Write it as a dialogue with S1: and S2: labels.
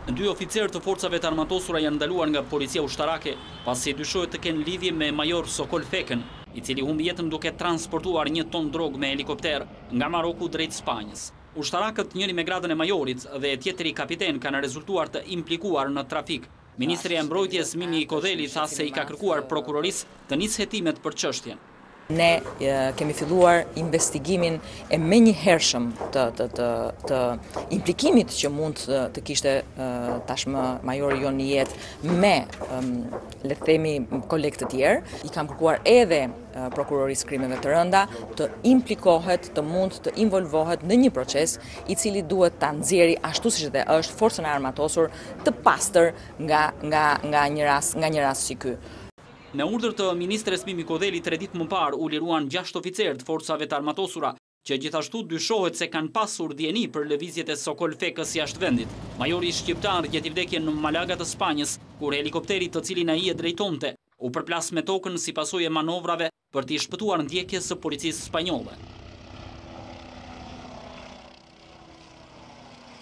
S1: Dy oficerë të forcave të armatosura janë ndaluar nga policia ushtarake pasi dyshohet të kenë lidhje me major Sokol Fekën, i cili humbi jetën duke transportuar 1 ton drogë me helikopter nga Maroku drejt Spanjës. Ushtarakët, njëri me gradën e majorit dhe tjetri kapiten, kanë rezultuar të implikuar në trafik. Ministri e Mbrojtjes Mimi Kodeli tha se i ka kërkuar prokurorisë të nisë hetimet për çështjen.
S2: Ne kemi filluar investigimin e menjëhershëm të implikimit që mund të kishte tashmë majori jon në jetë me, le të themi, kolegë të tjerë. I kam kërkuar edhe prokurorisë krimeve të rënda të implikohet, të mund të involvohet në një proces i cili duhet ta nxjerrë ashtu siç dhe është forcën e armatosur të pastër nga një rast si ky.
S1: Në urdhër të ministres Mimi Kodeli 3 ditë më parë u liruan 6 oficerë të forcave të armatosura, që gjithashtu dyshohet se kanë pasur dieni për lëvizjet e Sokol Fekës jashtë vendit. Majori shqiptar gjeti vdekjen në Malaga të Spanjës, kur helikopteri të cilin ai e drejtonte u përplas me tokën si pasojë e manovrave për t'i shpëtuar ndjekjes së policisë spanjolle.